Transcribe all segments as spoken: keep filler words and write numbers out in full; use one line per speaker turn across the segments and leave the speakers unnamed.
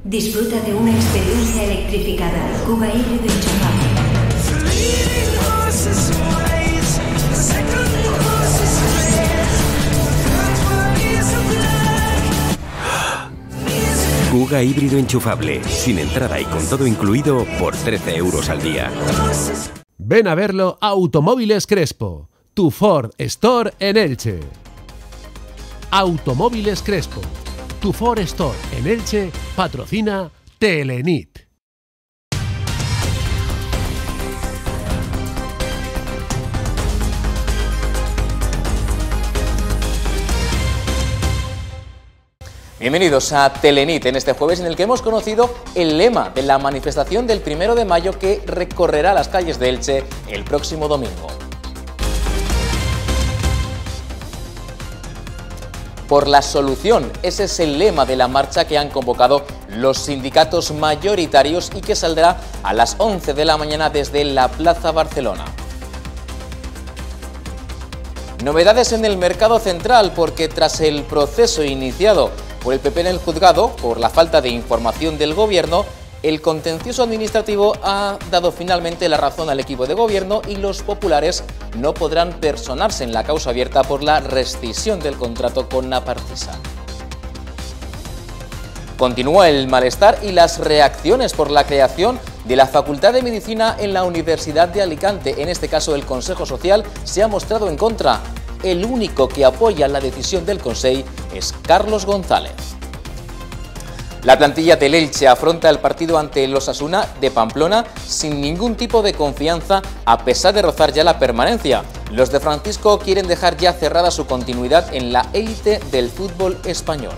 Disfruta de una experiencia electrificada. Kuga híbrido enchufable.
Kuga híbrido enchufable, sin entrada y con todo incluido por trece euros al día.
Ven a verlo a Automóviles Crespo, tu Ford Store en Elche. Automóviles Crespo, tu Ford Store en Elche, patrocina Telenit.
Bienvenidos a Telenit en este jueves en el que hemos conocido el lema de la manifestación del primero de mayo que recorrerá las calles de Elche el próximo domingo. Por la solución, ese es el lema de la marcha que han convocado los sindicatos mayoritarios y que saldrá a las once de la mañana desde la Plaza Barcelona. Novedades en el mercado central porque tras el proceso iniciado por el P P en el juzgado, por la falta de información del Gobierno, el contencioso administrativo ha dado finalmente la razón al equipo de Gobierno y los populares no podrán personarse en la causa abierta por la rescisión del contrato con Napartisa. Continúa el malestar y las reacciones por la creación de la Facultad de Medicina en la Universidad de Alicante. En este caso, el Consejo Social se ha mostrado en contra. El único que apoya la decisión del Consell es Carlos González. La plantilla del Elche afronta el partido ante el Osasuna de Pamplona sin ningún tipo de confianza a pesar de rozar ya la permanencia. Los de Francisco quieren dejar ya cerrada su continuidad en la élite del fútbol español.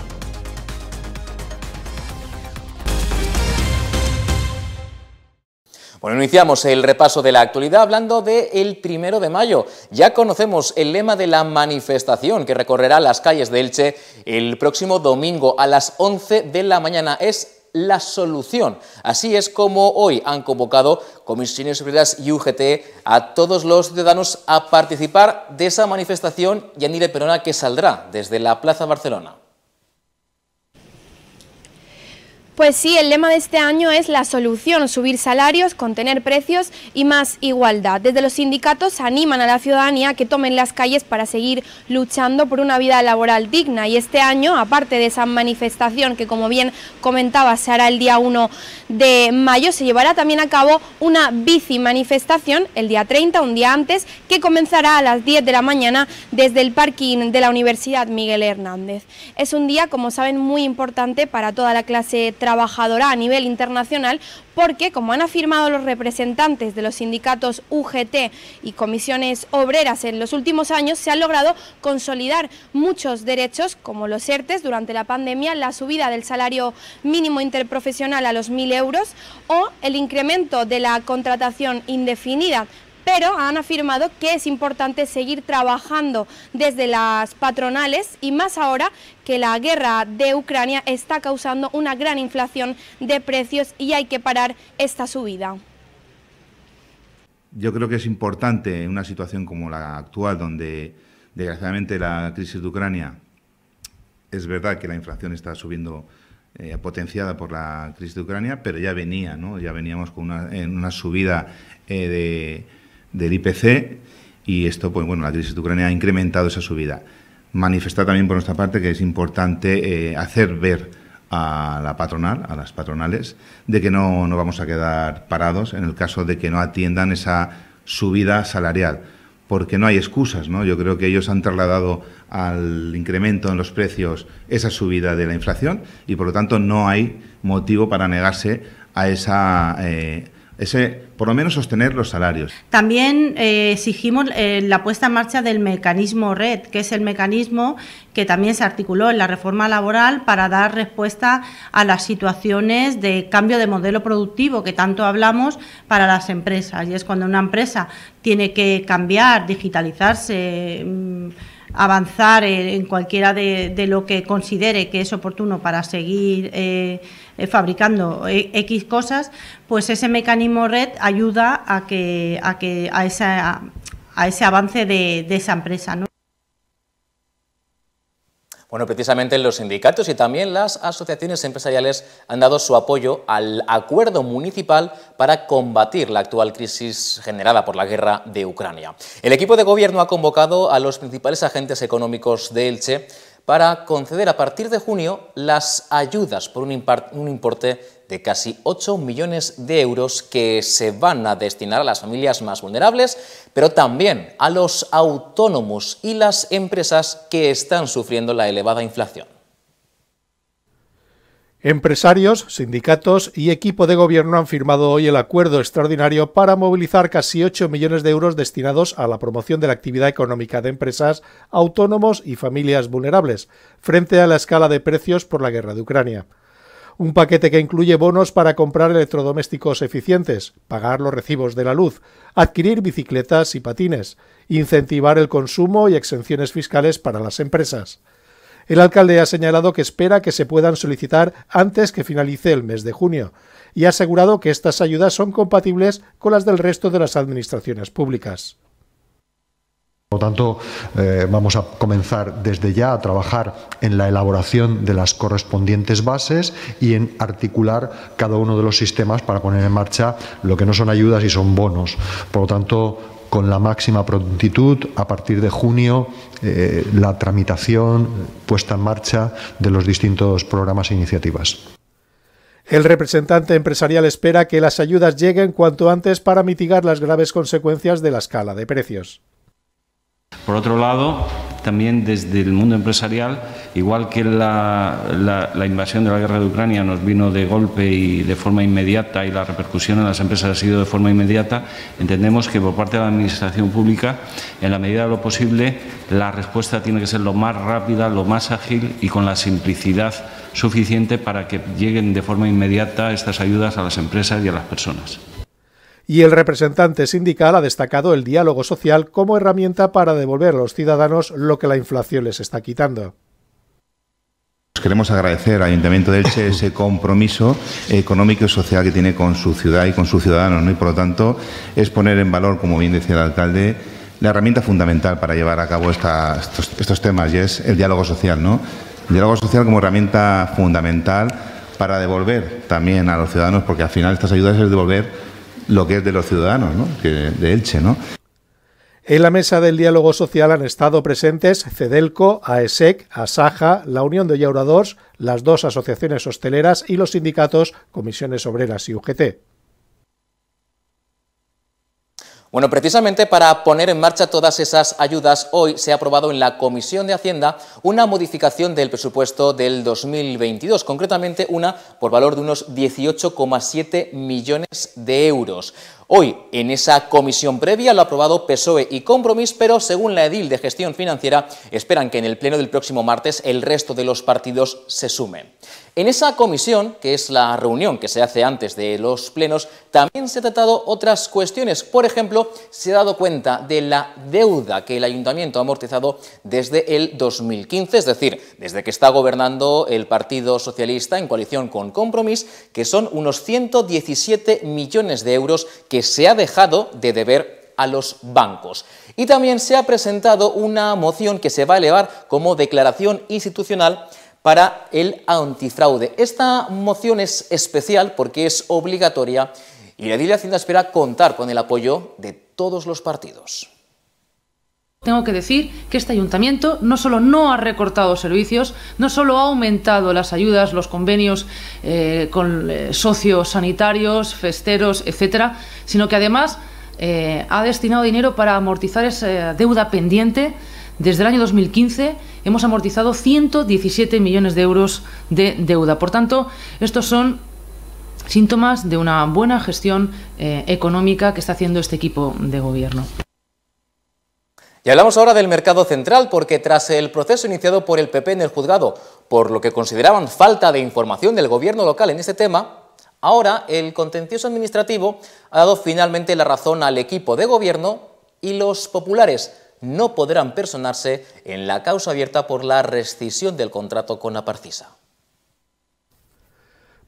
Bueno, iniciamos el repaso de la actualidad hablando del primero de mayo. Ya conocemos el lema de la manifestación que recorrerá las calles de Elche el próximo domingo a las once de la mañana. Es la solución. Así es como hoy han convocado Comisiones Obreras y U G T a todos los ciudadanos a participar de esa manifestación Yanire Perona que saldrá desde la Plaza Barcelona.
Pues sí, el lema de este año es la solución, subir salarios, contener precios y más igualdad. Desde los sindicatos animan a la ciudadanía a que tomen las calles para seguir luchando por una vida laboral digna. Y este año, aparte de esa manifestación que, como bien comentaba, se hará el día uno de mayo, se llevará también a cabo una bici manifestación el día treinta, un día antes, que comenzará a las diez de la mañana desde el parking de la Universidad Miguel Hernández. Es un día, como saben, muy importante para toda la clase trabajadora a nivel internacional porque, como han afirmado los representantes de los sindicatos U G T y comisiones obreras en los últimos años, se han logrado consolidar muchos derechos como los ERTES durante la pandemia, la subida del salario mínimo interprofesional a los mil euros o el incremento de la contratación indefinida. Pero han afirmado que es importante seguir trabajando desde las patronales y más ahora que la guerra de Ucrania está causando una gran inflación de precios y hay que parar esta subida.
Yo creo que es importante en una situación como la actual, donde desgraciadamente la crisis de Ucrania, es verdad que la inflación está subiendo eh, potenciada por la crisis de Ucrania, pero ya venía, ¿no? Ya veníamos con una, en una subida eh, de... del I P C y esto, pues bueno, la crisis de Ucrania ha incrementado esa subida. Manifestar también por nuestra parte que es importante eh, hacer ver a la patronal, a las patronales, de que no, no vamos a quedar parados en el caso de que no atiendan esa subida salarial, porque no hay excusas, ¿no? Yo creo que ellos han trasladado al incremento en los precios esa subida de la inflación y, por lo tanto, no hay motivo para negarse a esa... Eh, ese, por lo menos sostener los salarios.
También eh, exigimos eh, la puesta en marcha del mecanismo RED, que es el mecanismo que también se articuló en la reforma laboral para dar respuesta a las situaciones de cambio de modelo productivo que tanto hablamos para las empresas. Y es cuando una empresa tiene que cambiar, digitalizarse, mmm, avanzar en cualquiera de, de lo que considere que es oportuno para seguir eh, eh, fabricando X cosas, pues ese mecanismo RED ayuda a que a que a esa a ese avance de, de esa empresa, ¿no?
Bueno, precisamente los sindicatos y también las asociaciones empresariales han dado su apoyo al acuerdo municipal para combatir la actual crisis generada por la guerra de Ucrania. El equipo de gobierno ha convocado a los principales agentes económicos de Elche para conceder a partir de junio las ayudas por un, un importe de casi ocho millones de euros que se van a destinar a las familias más vulnerables, pero también a los autónomos y las empresas que están sufriendo la elevada inflación.
Empresarios, sindicatos y equipo de gobierno han firmado hoy el acuerdo extraordinario para movilizar casi ocho millones de euros destinados a la promoción de la actividad económica de empresas, autónomos y familias vulnerables, frente a la escala de precios por la guerra de Ucrania. Un paquete que incluye bonos para comprar electrodomésticos eficientes, pagar los recibos de la luz, adquirir bicicletas y patines, incentivar el consumo y exenciones fiscales para las empresas. El alcalde ha señalado que espera que se puedan solicitar antes que finalice el mes de junio y ha asegurado que estas ayudas son compatibles con las del resto de las administraciones públicas.
Por lo tanto, eh, vamos a comenzar desde ya a trabajar en la elaboración de las correspondientes bases y en articular cada uno de los sistemas para poner en marcha lo que no son ayudas y son bonos. Por lo tanto, con la máxima prontitud, a partir de junio, eh, la tramitación, puesta en marcha de los distintos programas e iniciativas.
El representante empresarial espera que las ayudas lleguen cuanto antes para mitigar las graves consecuencias de la escala de precios.
Por otro lado, también desde el mundo empresarial, igual que la, la, la invasión de la guerra de Ucrania nos vino de golpe y de forma inmediata y la repercusión en las empresas ha sido de forma inmediata, entendemos que por parte de la Administración Pública, en la medida de lo posible, la respuesta tiene que ser lo más rápida, lo más ágil y con la simplicidad suficiente para que lleguen de forma inmediata estas ayudas a las empresas y a las personas.
Y el representante sindical ha destacado el diálogo social como herramienta para devolver a los ciudadanos lo que la inflación les está quitando.
Queremos agradecer al Ayuntamiento de Elche ese compromiso económico y social que tiene con su ciudad y con sus ciudadanos, ¿no? Y por lo tanto es poner en valor, como bien decía el alcalde, la herramienta fundamental para llevar a cabo esta, estos, estos temas, y es el diálogo social, ¿no? El diálogo social como herramienta fundamental para devolver también a los ciudadanos, porque al final estas ayudas es devolver lo que es de los ciudadanos, ¿no? Que de Elche, ¿no?
En la mesa del diálogo social han estado presentes Cedelco, AESEC, Asaja, la Unión de Llauradors, las dos asociaciones hosteleras y los sindicatos Comisiones Obreras y U G T.
Bueno, precisamente para poner en marcha todas esas ayudas, hoy se ha aprobado en la Comisión de Hacienda una modificación del presupuesto del dos mil veintidós, concretamente una por valor de unos dieciocho coma siete millones de euros. Hoy, en esa comisión previa, lo ha aprobado P S O E y Compromís, pero según la edil de Gestión Financiera, esperan que en el pleno del próximo martes el resto de los partidos se sumen. En esa comisión, que es la reunión que se hace antes de los plenos, también se han tratado otras cuestiones. Por ejemplo, se ha dado cuenta de la deuda que el Ayuntamiento ha amortizado desde el dos mil quince, es decir, desde que está gobernando el Partido Socialista en coalición con Compromís, que son unos ciento diecisiete millones de euros que se ha dejado de deber a los bancos. Y también se ha presentado una moción que se va a elevar como declaración institucional para el antifraude. Esta moción es especial porque es obligatoria y la edil de Hacienda espera contar con el apoyo de todos los partidos.
Tengo que decir que este ayuntamiento no solo no ha recortado servicios, no solo ha aumentado las ayudas, los convenios eh, con eh, socios sanitarios, festeros, etcétera, sino que además eh, ha destinado dinero para amortizar esa deuda pendiente. Desde el año dos mil quince hemos amortizado ciento diecisiete millones de euros de deuda. Por tanto, estos son síntomas de una buena gestión eh, económica que está haciendo este equipo de gobierno.
Y hablamos ahora del mercado central, porque tras el proceso iniciado por el P P en el juzgado, por lo que consideraban falta de información del gobierno local en este tema, ahora el contencioso administrativo ha dado finalmente la razón al equipo de gobierno y los populares no podrán personarse en la causa abierta por la rescisión del contrato con Aparcisa.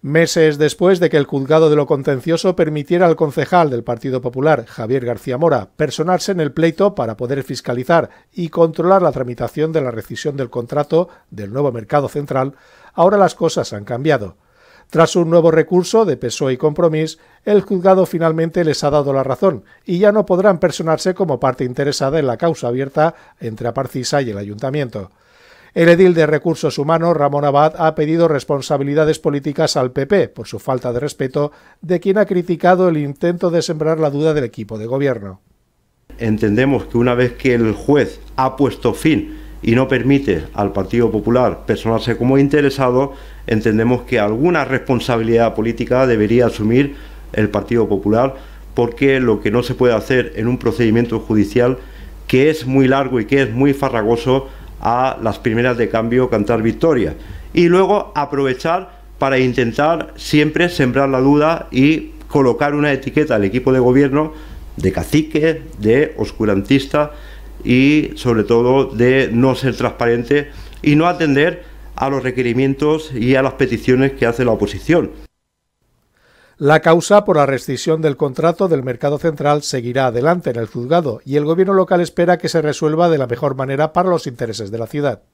Meses después de que el juzgado de lo contencioso permitiera al concejal del Partido Popular, Javier García Mora, personarse en el pleito para poder fiscalizar y controlar la tramitación de la rescisión del contrato del nuevo mercado central, ahora las cosas han cambiado. Tras un nuevo recurso de P S O E y Compromís, el juzgado finalmente les ha dado la razón y ya no podrán personarse como parte interesada en la causa abierta entre Aparcisa y el Ayuntamiento. El edil de Recursos Humanos, Ramón Abad, ha pedido responsabilidades políticas al P P por su falta de respeto, de quien ha criticado el intento de sembrar la duda del equipo de gobierno.
Entendemos que una vez que el juez ha puesto fin y no permite al Partido Popular personarse como interesado, entendemos que alguna responsabilidad política debería asumir el Partido Popular, porque lo que no se puede hacer en un procedimiento judicial que es muy largo y que es muy farragoso, a las primeras de cambio cantar victoria y luego aprovechar para intentar siempre sembrar la duda y colocar una etiqueta al equipo de gobierno de cacique, de oscurantista y sobre todo de no ser transparente y no atender a los requerimientos y a las peticiones que hace la oposición.
La causa por la rescisión del contrato del mercado central seguirá adelante en el juzgado y el gobierno local espera que se resuelva de la mejor manera para los intereses de la ciudad.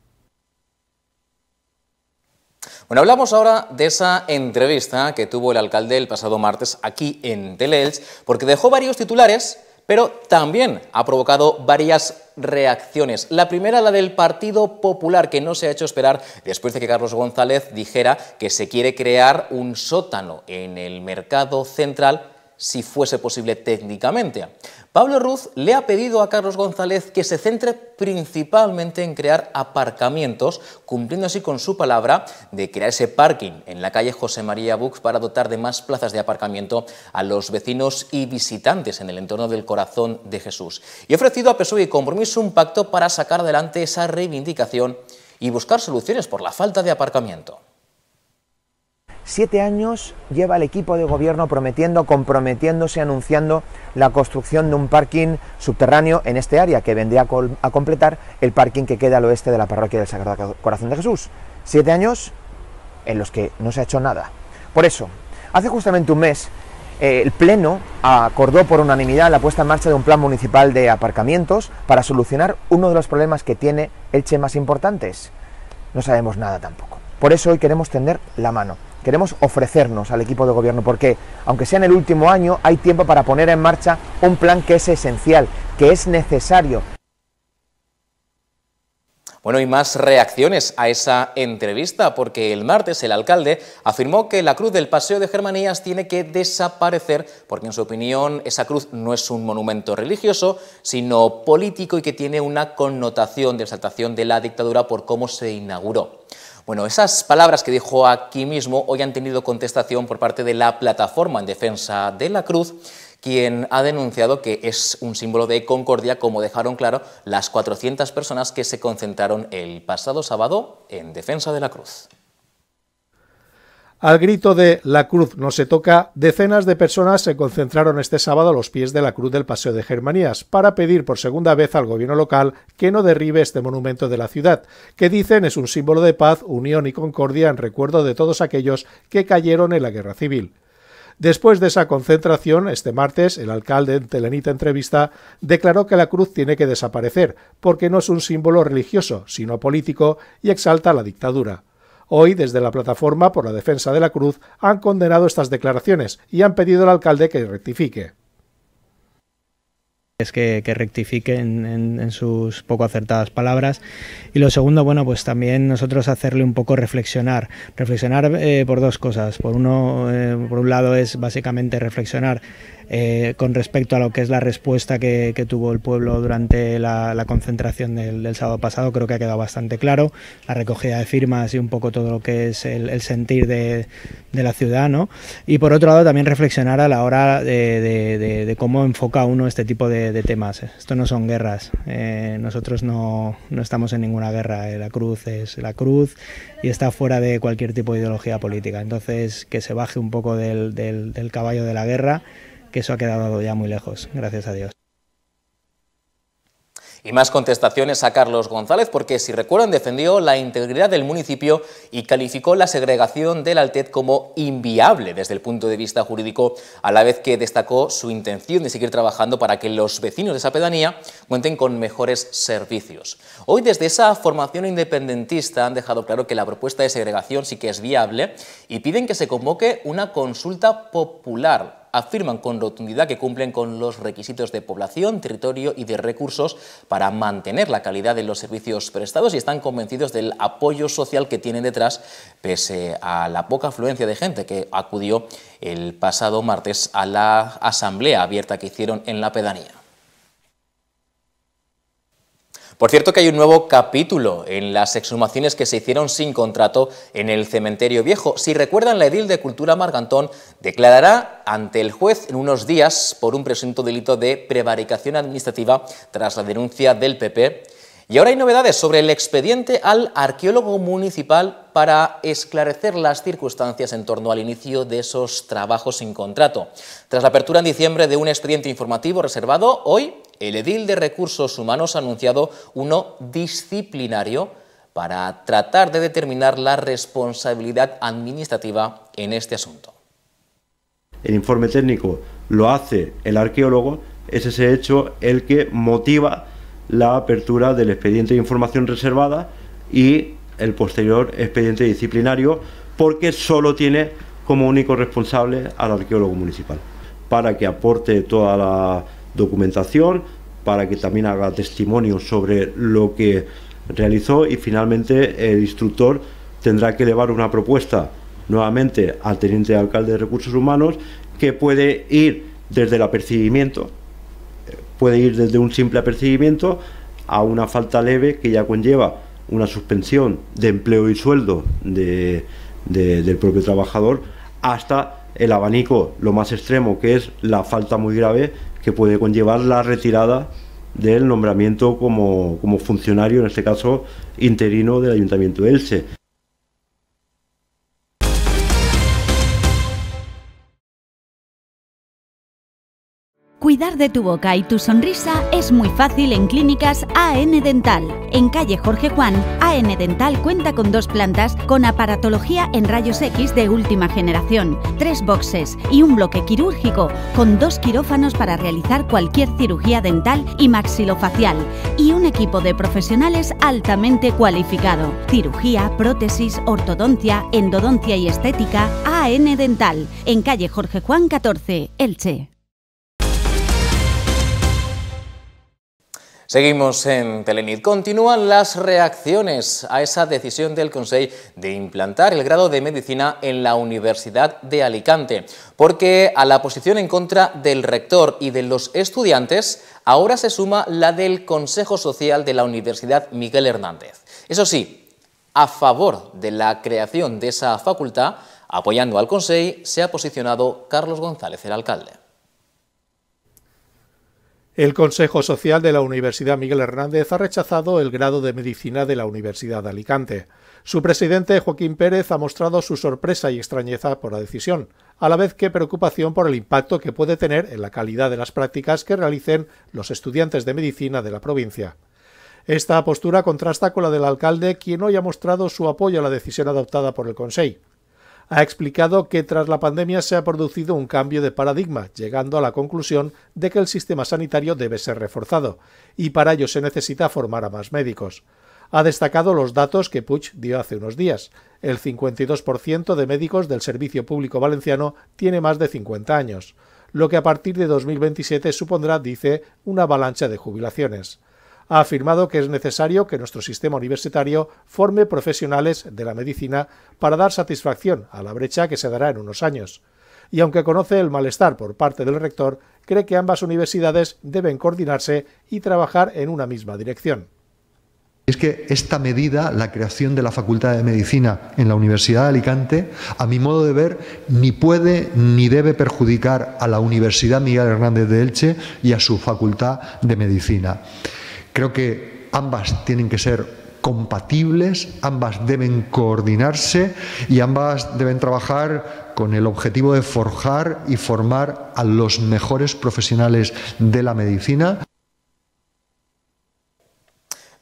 Bueno, hablamos ahora de esa entrevista que tuvo el alcalde el pasado martes aquí en Teleelch, porque dejó varios titulares, pero también ha provocado varias reacciones. La primera, la del Partido Popular, que no se ha hecho esperar después de que Carlos González dijera que se quiere crear un sótano en el mercado central si fuese posible técnicamente. Pablo Ruz le ha pedido a Carlos González que se centre principalmente en crear aparcamientos, cumpliendo así con su palabra de crear ese parking en la calle José María Bux para dotar de más plazas de aparcamiento a los vecinos y visitantes en el entorno del Corazón de Jesús. Y ha ofrecido a P S O E y Compromís un pacto para sacar adelante esa reivindicación y buscar soluciones por la falta de aparcamiento.
Siete años lleva el equipo de gobierno prometiendo, comprometiéndose, anunciando la construcción de un parking subterráneo en este área que vendría a, a completar el parking que queda al oeste de la parroquia del Sagrado Corazón de Jesús. Siete años en los que no se ha hecho nada. Por eso, hace justamente un mes, eh, el Pleno acordó por unanimidad la puesta en marcha de un plan municipal de aparcamientos para solucionar uno de los problemas que tiene Elche más importantes. No sabemos nada tampoco. Por eso hoy queremos tender la mano. Queremos ofrecernos al equipo de gobierno porque, aunque sea en el último año, hay tiempo para poner en marcha un plan que es esencial, que es necesario.
Bueno, y más reacciones a esa entrevista, porque el martes el alcalde afirmó que la cruz del Paseo de Germanías tiene que desaparecer, porque en su opinión esa cruz no es un monumento religioso, sino político y que tiene una connotación de exaltación de la dictadura por cómo se inauguró. Bueno, esas palabras que dijo aquí mismo hoy han tenido contestación por parte de la Plataforma en Defensa de la Cruz, quien ha denunciado que es un símbolo de concordia, como dejaron claro las cuatrocientas personas que se concentraron el pasado sábado en defensa de la cruz.
Al grito de «La cruz no se toca», decenas de personas se concentraron este sábado a los pies de la cruz del Paseo de Germanías para pedir por segunda vez al gobierno local que no derribe este monumento de la ciudad, que dicen es un símbolo de paz, unión y concordia en recuerdo de todos aquellos que cayeron en la guerra civil. Después de esa concentración, este martes, el alcalde en Telenita Entrevista declaró que la cruz tiene que desaparecer porque no es un símbolo religioso, sino político y exalta la dictadura. Hoy, desde la Plataforma por la Defensa de la Cruz, han condenado estas declaraciones y han pedido al alcalde que rectifique.
Es que, que rectifique en, en, en sus poco acertadas palabras. Y lo segundo, bueno, pues también nosotros hacerle un poco reflexionar. Reflexionar eh, por dos cosas. Por uno, eh, por un lado es básicamente reflexionar eh, con respecto a lo que es la respuesta que, que tuvo el pueblo durante la, la concentración del, del sábado pasado. Creo que ha quedado bastante claro. La recogida de firmas y un poco todo lo que es el, el sentir de, de la ciudad, ¿no? Y por otro lado también reflexionar a la hora de, de, de, de cómo enfoca uno este tipo de de temas. Esto no son guerras, eh, nosotros no, no estamos en ninguna guerra, eh, la cruz es la cruz y está fuera de cualquier tipo de ideología política, entonces que se baje un poco del, del, del caballo de la guerra, que eso ha quedado ya muy lejos, gracias a Dios.
Y más contestaciones a Carlos González, porque si recuerdan defendió la integridad del municipio y calificó la segregación del Altet como inviable desde el punto de vista jurídico, a la vez que destacó su intención de seguir trabajando para que los vecinos de esa pedanía cuenten con mejores servicios. Hoy desde esa formación independentista han dejado claro que la propuesta de segregación sí que es viable y piden que se convoque una consulta popular. Afirman con rotundidad que cumplen con los requisitos de población, territorio y de recursos para mantener la calidad de los servicios prestados y están convencidos del apoyo social que tienen detrás, pese a la poca afluencia de gente que acudió el pasado martes a la asamblea abierta que hicieron en la pedanía. Por cierto que hay un nuevo capítulo en las exhumaciones que se hicieron sin contrato en el cementerio viejo. Si recuerdan, la edil de Cultura Marcantón declarará ante el juez en unos días por un presunto delito de prevaricación administrativa tras la denuncia del P P. Y ahora hay novedades sobre el expediente al arqueólogo municipal para esclarecer las circunstancias en torno al inicio de esos trabajos sin contrato. Tras la apertura en diciembre de un expediente informativo reservado, hoy el edil de Recursos Humanos ha anunciado uno disciplinario para tratar de determinar la responsabilidad administrativa en este asunto.
El informe técnico lo hace el arqueólogo, es ese hecho el que motiva la apertura del expediente de información reservada y el posterior expediente disciplinario, porque solo tiene como único responsable al arqueólogo municipal, para que aporte toda la documentación, para que también haga testimonio sobre lo que realizó y finalmente el instructor tendrá que elevar una propuesta nuevamente al teniente de alcalde de Recursos Humanos, que puede ir desde el apercibimiento, puede ir desde un simple apercibimiento a una falta leve que ya conlleva una suspensión de empleo y sueldo de, de, del propio trabajador, hasta el abanico, lo más extremo, que es la falta muy grave, que puede conllevar la retirada del nombramiento como, como funcionario, en este caso interino, del Ayuntamiento de Elche.
Cuidar de tu boca y tu sonrisa es muy fácil en Clínicas A N Dental. En calle Jorge Juan, A N Dental cuenta con dos plantas con aparatología en rayos X de última generación, tres boxes y un bloque quirúrgico con dos quirófanos para realizar cualquier cirugía dental y maxilofacial y un equipo de profesionales altamente cualificado. Cirugía, prótesis, ortodoncia, endodoncia y estética. A N Dental, en calle Jorge Juan catorce, Elche.
Seguimos en Telenit. Continúan las reacciones a esa decisión del Consell de implantar el grado de Medicina en la Universidad de Alicante, porque a la posición en contra del rector y de los estudiantes ahora se suma la del Consejo Social de la Universidad Miguel Hernández. Eso sí, a favor de la creación de esa facultad, apoyando al Consell, se ha posicionado Carlos González, el alcalde.
El Consejo Social de la Universidad Miguel Hernández ha rechazado el grado de Medicina de la Universidad de Alicante. Su presidente, Joaquín Pérez, ha mostrado su sorpresa y extrañeza por la decisión, a la vez que preocupación por el impacto que puede tener en la calidad de las prácticas que realicen los estudiantes de medicina de la provincia. Esta postura contrasta con la del alcalde, quien hoy ha mostrado su apoyo a la decisión adoptada por el Consell. Ha explicado que tras la pandemia se ha producido un cambio de paradigma, llegando a la conclusión de que el sistema sanitario debe ser reforzado, y para ello se necesita formar a más médicos. Ha destacado los datos que Puig dio hace unos días. El cincuenta y dos por ciento de médicos del Servicio Público Valenciano tiene más de cincuenta años, lo que a partir de dos mil veintisiete supondrá, dice, una avalancha de jubilaciones. Ha afirmado que es necesario que nuestro sistema universitario forme profesionales de la medicina para dar satisfacción a la brecha que se dará en unos años. Y aunque conoce el malestar por parte del rector, cree que ambas universidades deben coordinarse y trabajar en una misma dirección.
Es que esta medida, la creación de la Facultad de Medicina en la Universidad de Alicante, a mi modo de ver, ni puede ni debe perjudicar a la Universidad Miguel Hernández de Elche y a su Facultad de Medicina. Creo que ambas tienen que ser compatibles, ambas deben coordinarse y ambas deben trabajar con el objetivo de forjar y formar a los mejores profesionales de la medicina.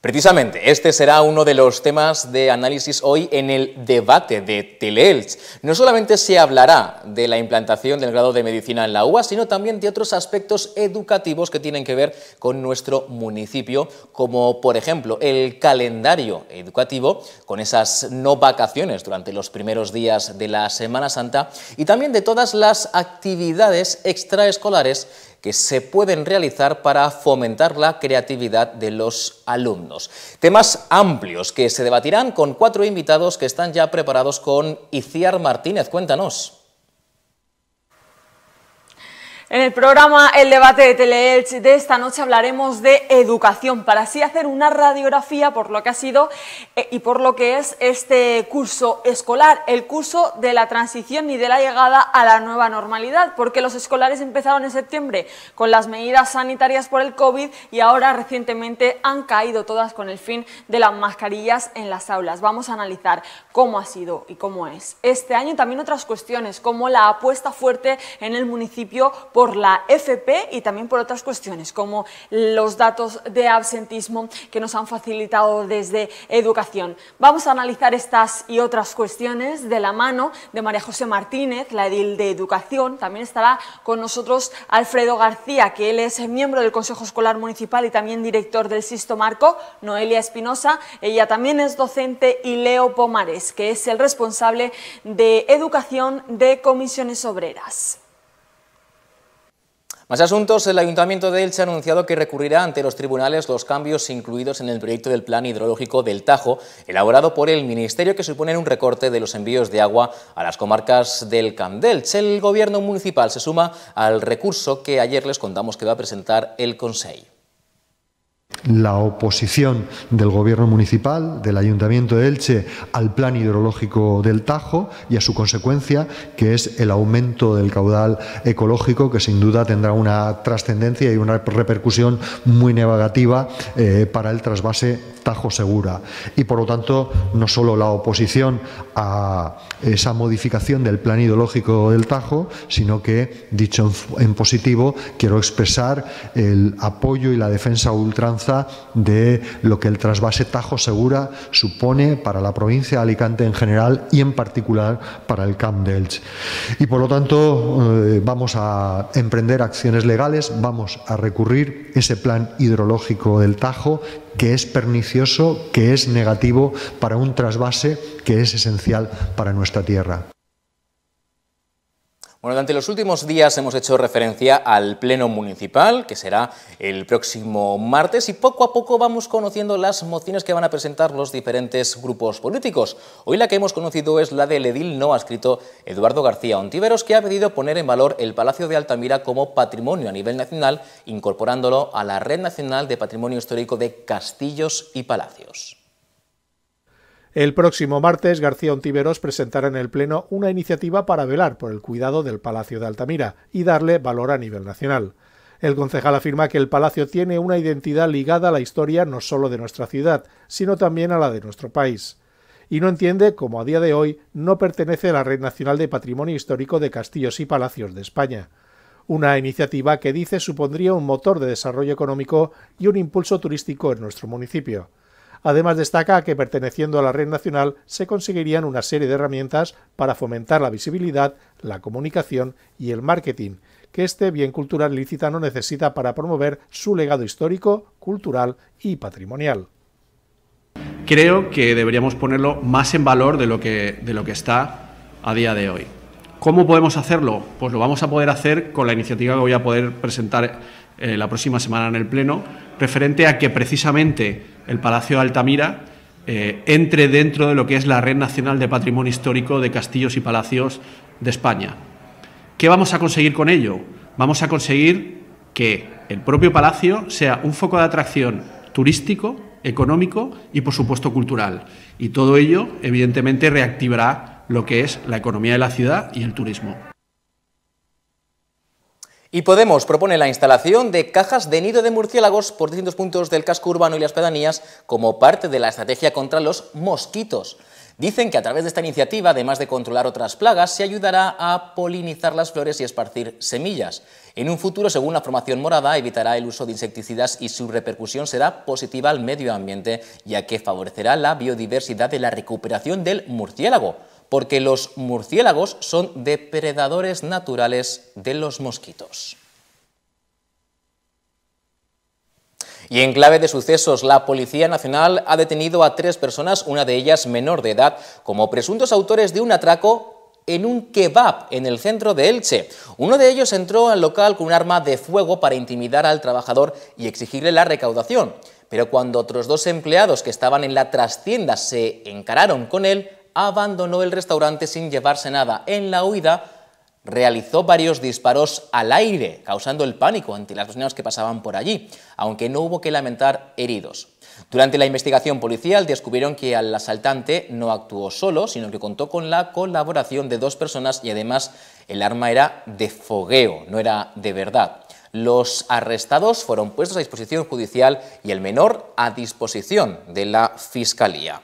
Precisamente, este será uno de los temas de análisis hoy en el debate de Teleelch. No solamente se hablará de la implantación del grado de medicina en la U A, sino también de otros aspectos educativos que tienen que ver con nuestro municipio, como por ejemplo el calendario educativo, con esas no vacaciones durante los primeros días de la Semana Santa, y también de todas las actividades extraescolares que se pueden realizar para fomentar la creatividad de los alumnos. Temas amplios que se debatirán con cuatro invitados que están ya preparados con Iciar Martínez. Cuéntanos.
En el programa El Debate de Teleelch de esta noche hablaremos de educación, para así hacer una radiografía por lo que ha sido eh, y por lo que es este curso escolar, el curso de la transición y de la llegada a la nueva normalidad, porque los escolares empezaron en septiembre con las medidas sanitarias por el COVID y ahora recientemente han caído todas con el fin de las mascarillas en las aulas. Vamos a analizar cómo ha sido y cómo es este año, y también otras cuestiones como la apuesta fuerte en el municipio por la F P y también por otras cuestiones como los datos de absentismo que nos han facilitado desde Educación. Vamos a analizar estas y otras cuestiones de la mano de María José Martínez, la edil de Educación. También estará con nosotros Alfredo García, que él es miembro del Consejo Escolar Municipal y también director del Sisto Marco, Noelia Espinosa, ella también es docente, y Leo Pomares, que es el responsable de Educación de Comisiones Obreras.
Más asuntos. El Ayuntamiento de Elche ha anunciado que recurrirá ante los tribunales los cambios incluidos en el proyecto del Plan Hidrológico del Tajo, elaborado por el Ministerio, que suponen un recorte de los envíos de agua a las comarcas del Camp d'Elche. El Gobierno municipal se suma al recurso que ayer les contamos que va a presentar el Consell.
La oposición del Gobierno municipal, del Ayuntamiento de Elche, al plan hidrológico del Tajo y a su consecuencia, que es el aumento del caudal ecológico, que sin duda tendrá una trascendencia y una repercusión muy negativa eh, para el trasvase Tajo Segura. Y por lo tanto, no solo la oposición a esa modificación del plan hidrológico del Tajo, sino que, dicho en, en positivo, quiero expresar el apoyo y la defensa a ultranza de lo que el trasvase Tajo Segura supone para la provincia de Alicante en general y en particular para el Camp d'Elche. Y por lo tanto eh, vamos a emprender acciones legales, vamos a recurrir ese plan hidrológico del Tajo, que es pernicioso, que es negativo para un trasvase que es esencial para nuestra tierra.
Bueno, durante los últimos días hemos hecho referencia al Pleno Municipal, que será el próximo martes, y poco a poco vamos conociendo las mociones que van a presentar los diferentes grupos políticos. Hoy la que hemos conocido es la del edil no adscrito Eduardo García Ontiveros, que ha pedido poner en valor el Palacio de Altamira como patrimonio a nivel nacional, incorporándolo a la Red Nacional de Patrimonio Histórico de Castillos y Palacios.
El próximo martes, García Ontiveros presentará en el Pleno una iniciativa para velar por el cuidado del Palacio de Altamira y darle valor a nivel nacional. El concejal afirma que el palacio tiene una identidad ligada a la historia no solo de nuestra ciudad, sino también a la de nuestro país. Y no entiende cómo a día de hoy no pertenece a la Red Nacional de Patrimonio Histórico de Castillos y Palacios de España. Una iniciativa que dice supondría un motor de desarrollo económico y un impulso turístico en nuestro municipio. Además, destaca que perteneciendo a la red nacional se conseguirían una serie de herramientas para fomentar la visibilidad, la comunicación y el marketing, que este bien cultural ilicitano necesita para promover su legado histórico, cultural y patrimonial.
Creo que deberíamos ponerlo más en valor de lo que, de lo que está a día de hoy. ¿Cómo podemos hacerlo? Pues lo vamos a poder hacer con la iniciativa que voy a poder presentar eh, la próxima semana en el Pleno, referente a que precisamente el Palacio de Altamira eh, entre dentro de lo que es la Red Nacional de Patrimonio Histórico de Castillos y Palacios de España. ¿Qué vamos a conseguir con ello? Vamos a conseguir que el propio palacio sea un foco de atracción turístico, económico y, por supuesto, cultural. Y todo ello, evidentemente, reactivará lo que es la economía de la ciudad y el turismo.
Y Podemos propone la instalación de cajas de nido de murciélagos por distintos puntos del casco urbano y las pedanías como parte de la estrategia contra los mosquitos. Dicen que a través de esta iniciativa, además de controlar otras plagas, se ayudará a polinizar las flores y esparcir semillas. En un futuro, según la formación morada, evitará el uso de insecticidas y su repercusión será positiva al medio ambiente, ya que favorecerá la biodiversidad y la recuperación del murciélago, porque los murciélagos son depredadores naturales de los mosquitos. Y en clave de sucesos, la Policía Nacional ha detenido a tres personas, una de ellas menor de edad, como presuntos autores de un atraco en un kebab en el centro de Elche. Uno de ellos entró al local con un arma de fuego para intimidar al trabajador y exigirle la recaudación. Pero cuando otros dos empleados que estaban en la trastienda se encararon con él, abandonó el restaurante sin llevarse nada. En la huida, realizó varios disparos al aire, causando el pánico entre las personas que pasaban por allí, aunque no hubo que lamentar heridos. Durante la investigación policial descubrieron que el asaltante no actuó solo, sino que contó con la colaboración de dos personas y además el arma era de fogueo, no era de verdad. Los arrestados fueron puestos a disposición judicial y el menor a disposición de la Fiscalía.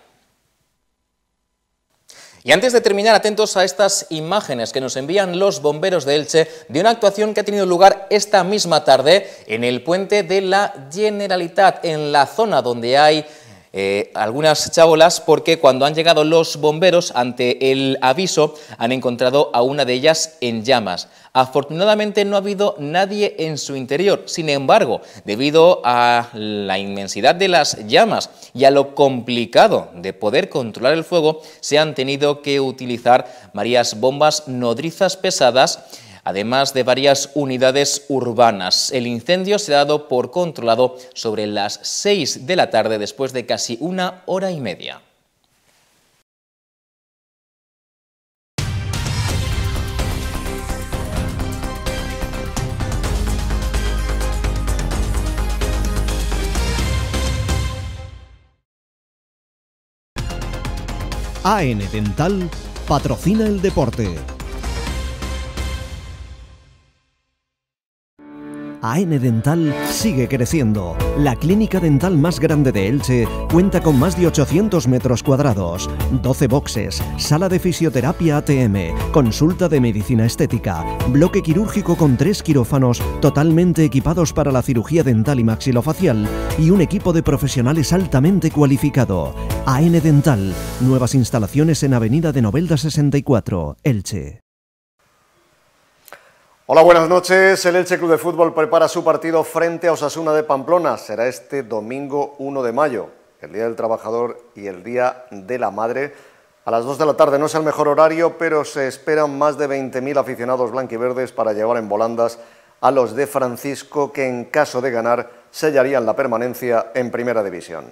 Y antes de terminar, atentos a estas imágenes que nos envían los bomberos de Elche de una actuación que ha tenido lugar esta misma tarde en el puente de la Generalitat, en la zona donde hay eh, algunas chabolas, porque cuando han llegado los bomberos ante el aviso han encontrado a una de ellas en llamas. Afortunadamente no ha habido nadie en su interior. Sin embargo, debido a la inmensidad de las llamas y a lo complicado de poder controlar el fuego, se han tenido que utilizar varias bombas nodrizas pesadas, además de varias unidades urbanas. El incendio se ha dado por controlado sobre las seis de la tarde, después de casi una hora y media.
A N Dental patrocina el deporte. A N Dental sigue creciendo. La clínica dental más grande de Elche cuenta con más de ochocientos metros cuadrados, doce boxes, sala de fisioterapia A T M, consulta de medicina estética, bloque quirúrgico con tres quirófanos totalmente equipados para la cirugía dental y maxilofacial y un equipo de profesionales altamente cualificado. A N Dental, nuevas instalaciones en Avenida de Novelda sesenta y cuatro, Elche.
Hola, buenas noches. El Elche Club de Fútbol prepara su partido frente a Osasuna de Pamplona. Será este domingo uno de mayo, el Día del Trabajador y el Día de la Madre. A las dos de la tarde no es el mejor horario, pero se esperan más de veinte mil aficionados blanquiverdes para llevar en volandas a los de Francisco, que en caso de ganar sellarían la permanencia en Primera División.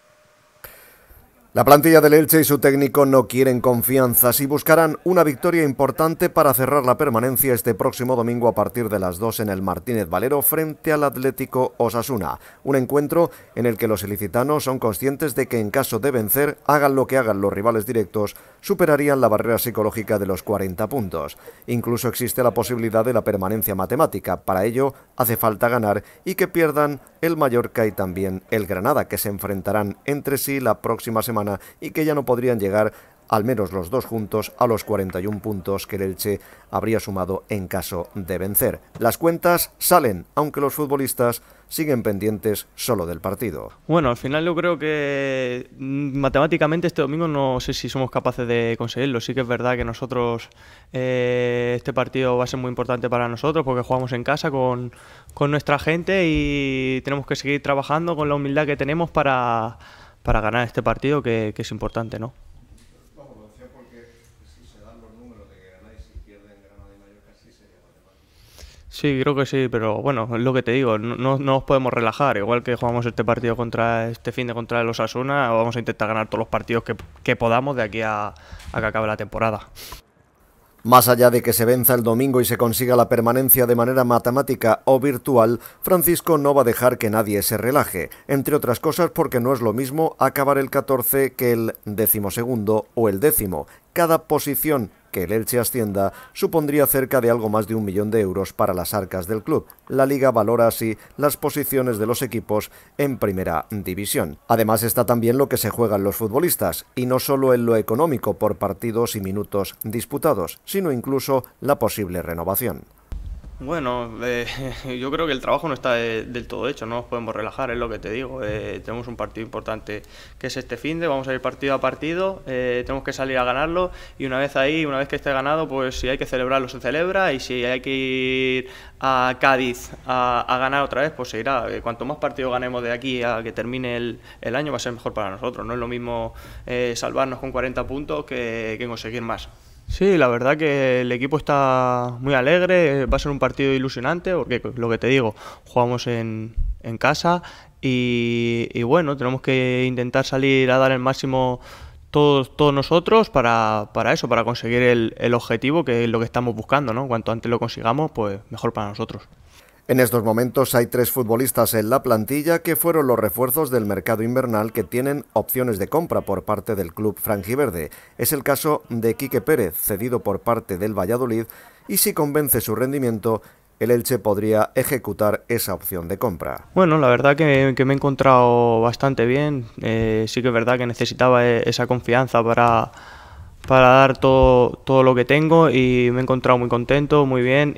La plantilla del Elche y su técnico no quieren confianzas y buscarán una victoria importante para cerrar la permanencia este próximo domingo a partir de las dos en el Martínez Valero frente al Atlético Osasuna. Un encuentro en el que los ilicitanos son conscientes de que en caso de vencer, hagan lo que hagan los rivales directos, superarían la barrera psicológica de los cuarenta puntos. Incluso existe la posibilidad de la permanencia matemática. Para ello hace falta ganar y que pierdan el Mallorca y también el Granada, que se enfrentarán entre sí la próxima semana y que ya no podrían llegar, al menos los dos juntos, a los cuarenta y un puntos que el Elche habría sumado en caso de vencer. Las cuentas salen, aunque los futbolistas siguen pendientes solo del partido.
Bueno, al final yo creo que matemáticamente este domingo no sé si somos capaces de conseguirlo. Sí que es verdad que nosotros, eh, este partido va a ser muy importante para nosotros porque jugamos en casa con, con nuestra gente y tenemos que seguir trabajando con la humildad que tenemos para... para ganar este partido que, que es importante, ¿no?
Vamos, lo decía porque si se dan los números de que ganáis y pierden Granada y Mallorca, sí sería matemático.
Sí, creo que sí, pero bueno, es lo que te digo, no, no nos podemos relajar. Igual que jugamos este partido contra este fin de contra el Osasuna, vamos a intentar ganar todos los partidos que, que podamos de aquí a, a que acabe la temporada.
Más allá de que se venza el domingo y se consiga la permanencia de manera matemática o virtual, Francisco no va a dejar que nadie se relaje, entre otras cosas porque no es lo mismo acabar el catorce que el decimosegundo o el décimo. Cada posición que el Elche ascienda supondría cerca de algo más de un millón de euros para las arcas del club. La Liga valora así las posiciones de los equipos en primera división. Además está también lo que se juegan los futbolistas, y no solo en lo económico por partidos y minutos disputados, sino incluso la posible renovación.
Bueno, eh, yo creo que el trabajo no está de, del todo hecho, no nos podemos relajar, es lo que te digo. Eh, tenemos un partido importante que es este finde, vamos a ir partido a partido, eh, tenemos que salir a ganarlo, y una vez ahí, una vez que esté ganado, pues si hay que celebrarlo se celebra, y si hay que ir a Cádiz a, a ganar otra vez, pues se irá. Eh, cuanto más partidos ganemos de aquí a que termine el, el año va a ser mejor para nosotros. No es lo mismo eh, salvarnos con cuarenta puntos que, que conseguir más. Sí, la verdad que el equipo está muy alegre, va a ser un partido ilusionante porque, lo que te digo, jugamos en, en casa y, y bueno, tenemos que intentar salir a dar el máximo todos, todos nosotros para, para eso, para conseguir el, el objetivo, que es lo que estamos buscando, ¿no? Cuanto antes lo consigamos, pues mejor para nosotros.
En estos momentos hay tres futbolistas en la plantilla que fueron los refuerzos del mercado invernal que tienen opciones de compra por parte del club franjiverde. Es el caso de Quique Pérez, cedido por parte del Valladolid, y si convence su rendimiento, el Elche podría ejecutar esa opción de compra.
Bueno, la verdad que, que me he encontrado bastante bien. Eh, sí que es verdad que necesitaba esa confianza para... para dar todo, todo lo que tengo, y me he encontrado muy contento, muy bien,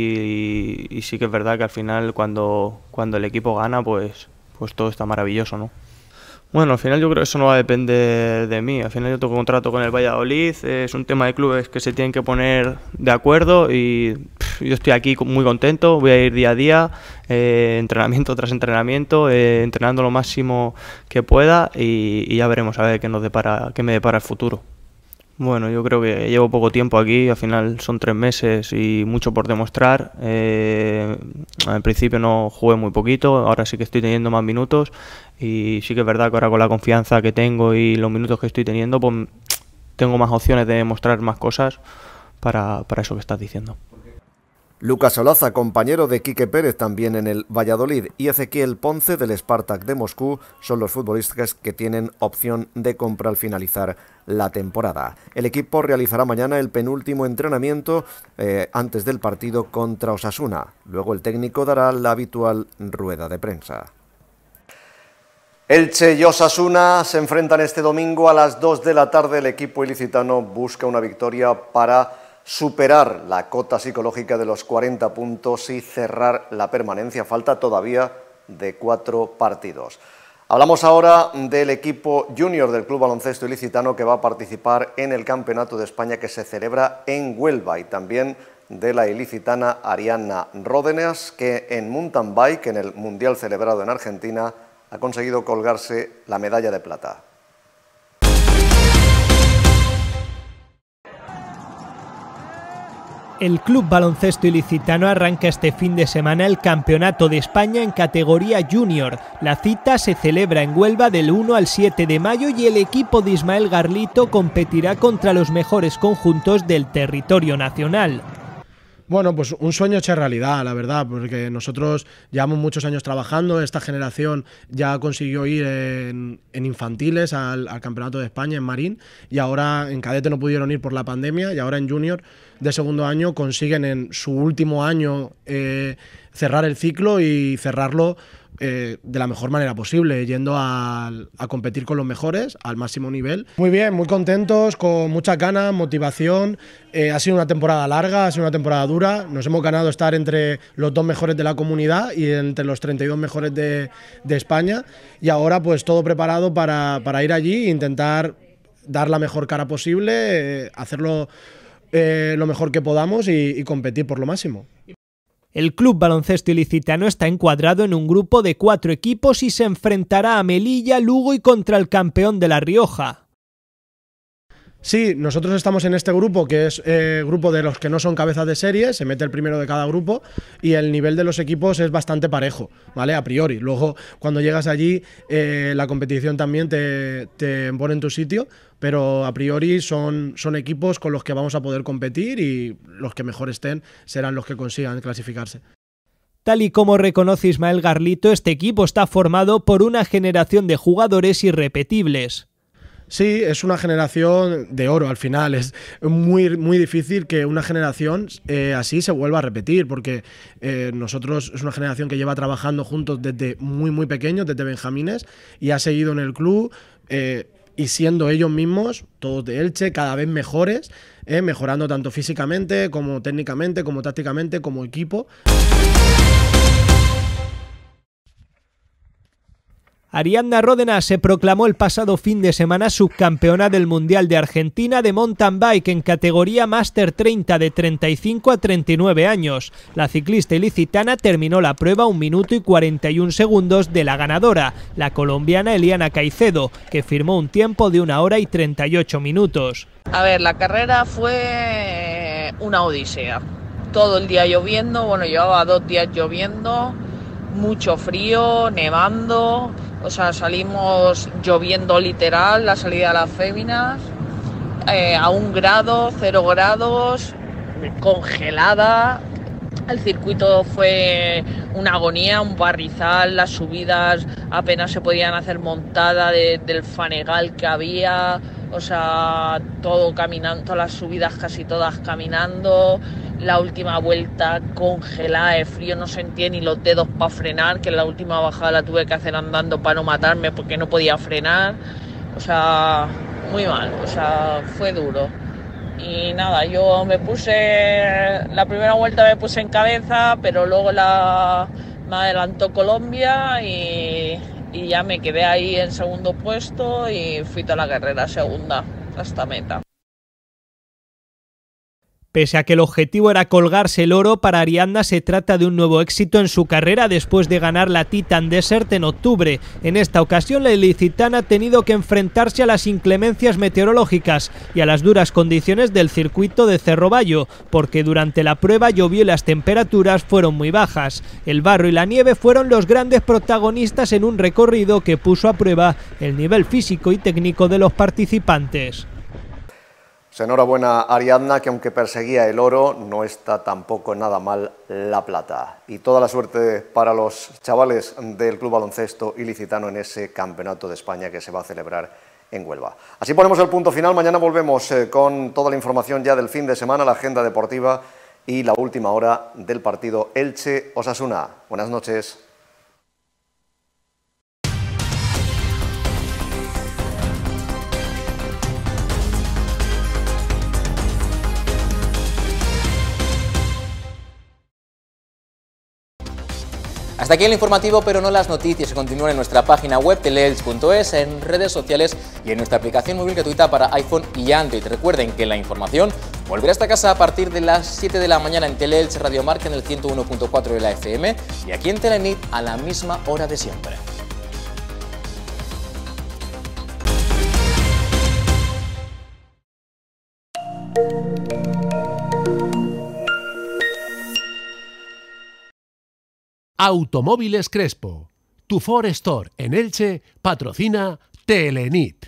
y, y, y sí que es verdad que al final cuando, cuando el equipo gana, pues, pues todo está maravilloso, ¿no? Bueno, al final yo creo que eso no va a depender de mí. Al final yo tengo contrato con el Valladolid, es un tema de clubes que se tienen que poner de acuerdo, y pff, yo estoy aquí muy contento, voy a ir día a día, eh, entrenamiento tras entrenamiento, eh, entrenando lo máximo que pueda, y, y ya veremos a ver qué nos depara, qué me depara el futuro. Bueno, yo creo que llevo poco tiempo aquí, al final son tres meses y mucho por demostrar. Eh, al principio no jugué muy poquito, ahora sí que estoy teniendo más minutos, y sí que es verdad que ahora con la confianza que tengo y los minutos que estoy teniendo, pues tengo más opciones de demostrar más cosas para, para eso que estás diciendo.
Lucas Olaza, compañero de Quique Pérez también en el Valladolid, y Ezequiel Ponce del Spartak de Moscú son los futbolistas que tienen opción de compra al finalizar la temporada. El equipo realizará mañana el penúltimo entrenamiento eh, antes del partido contra Osasuna. Luego el técnico dará la habitual rueda de prensa. Elche y Osasuna se enfrentan este domingo a las dos de la tarde. El equipo ilicitano busca una victoria para superar la cota psicológica de los cuarenta puntos y cerrar la permanencia. Falta todavía de cuatro partidos. Hablamos ahora del equipo junior del Club Baloncesto Ilicitano, que va a participar en el Campeonato de España que se celebra en Huelva, y también de la ilicitana Ariadna Ródenas, que en mountain bike, en el Mundial celebrado en Argentina, ha conseguido colgarse la medalla de plata.
El Club Baloncesto Ilicitano arranca este fin de semana el Campeonato de España en categoría junior. La cita se celebra en Huelva del uno al siete de mayo, y el equipo de Ismael Garlito competirá contra los mejores conjuntos del territorio nacional.
Bueno, pues un sueño hecho realidad, la verdad, porque nosotros llevamos muchos años trabajando. Esta generación ya consiguió ir en, en infantiles al, al Campeonato de España en Marín, y ahora en cadete no pudieron ir por la pandemia, y ahora en junior de segundo año consiguen en su último año eh, cerrar el ciclo y cerrarlo Eh, de la mejor manera posible, yendo a, a competir con los mejores al máximo nivel. Muy bien, muy contentos, con muchas ganas, motivación. Eh, ha sido una temporada larga, ha sido una temporada dura. Nos hemos ganado estar entre los dos mejores de la comunidad y entre los treinta y dos mejores de, de España, y ahora pues todo preparado para, para ir allí e intentar dar la mejor cara posible, eh, hacerlo eh, lo mejor que podamos y, y competir por lo máximo.
El Club Baloncesto Ilicitano está encuadrado en un grupo de cuatro equipos y se enfrentará a Melilla, Lugo y contra el campeón de La Rioja.
Sí, nosotros estamos en este grupo, que es eh, grupo de los que no son cabezas de serie, se mete el primero de cada grupo, y el nivel de los equipos es bastante parejo, ¿vale? A priori. Luego, cuando llegas allí, eh, la competición también te, te pone en tu sitio, pero a priori son, son equipos con los que vamos a poder competir, y los que mejor estén serán los que consigan clasificarse.
Tal y como reconoce Ismael Garlito, este equipo está formado por una generación de jugadores irrepetibles.
Sí, es una generación de oro al final. Es muy, muy difícil que una generación eh, así se vuelva a repetir, porque eh, nosotros es una generación que lleva trabajando juntos desde muy, muy pequeños, desde benjamines, y ha seguido en el club eh, y siendo ellos mismos, todos de Elche, cada vez mejores, eh, mejorando tanto físicamente como técnicamente, como tácticamente, como equipo.
Ariadna Ródenas se proclamó el pasado fin de semana subcampeona del Mundial de Argentina de mountain bike en categoría Master treinta de treinta y cinco a treinta y nueve años. La ciclista ilicitana terminó la prueba un minuto y cuarenta y un segundos de la ganadora, la colombiana Eliana Caicedo, que firmó un tiempo de una hora y treinta y ocho minutos.
A ver, la carrera fue una odisea. Todo el día lloviendo, bueno, llevaba dos días lloviendo, mucho frío, nevando. O sea, salimos lloviendo literal, la salida de las féminas, eh, a un grado, cero grados, congelada. El circuito fue una agonía, un barrizal, las subidas apenas se podían hacer montada de, del fanegal que había. O sea, todo caminando, todas las subidas casi todas caminando. La última vuelta congelada de frío, no sentía ni los dedos para frenar, que la última bajada la tuve que hacer andando para no matarme porque no podía frenar. O sea, muy mal, o sea, fue duro. Y nada, yo me puse, la primera vuelta me puse en cabeza, pero luego la, me adelantó Colombia y, y ya me quedé ahí en segundo puesto y fui toda la carrera segunda hasta meta.
Pese a que el objetivo era colgarse el oro, para Ariadna se trata de un nuevo éxito en su carrera después de ganar la Titan Desert en octubre. En esta ocasión la ilicitana ha tenido que enfrentarse a las inclemencias meteorológicas y a las duras condiciones del circuito de Cerro Bayo, porque durante la prueba llovió y las temperaturas fueron muy bajas. El barro y la nieve fueron los grandes protagonistas en un recorrido que puso a prueba el nivel físico y técnico de los participantes.
Enhorabuena Ariadna, que aunque perseguía el oro, no está tampoco nada mal la plata. Y toda la suerte para los chavales del Club Baloncesto Ilicitano en ese Campeonato de España que se va a celebrar en Huelva. Así ponemos el punto final. Mañana volvemos eh, con toda la información ya del fin de semana, la agenda deportiva y la última hora del partido Elche-Osasuna. Buenas noches.
Hasta aquí el informativo, pero no las noticias, que continúan en nuestra página web teleelch punto es, en redes sociales y en nuestra aplicación móvil gratuita para iPhone y Android. Recuerden que la información volverá a esta casa a partir de las siete de la mañana en Teleelch Radio Marca en el ciento uno punto cuatro de la F M y aquí en Telenit a la misma hora de siempre.
Automóviles Crespo, tu Ford Store en Elche, patrocina Telenit.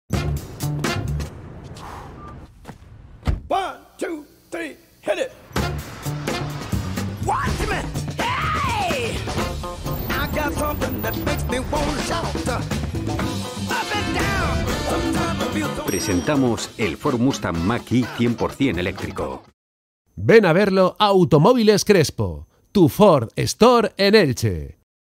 One, two, three, hit it. Watch me, hey! I got something that makes me want to shout. Up and down, sometimes I feel so...
Presentamos el Ford Mustang Mach-E cien por cien eléctrico.
Ven a verlo a Automóviles Crespo, tu Ford Store en Elche.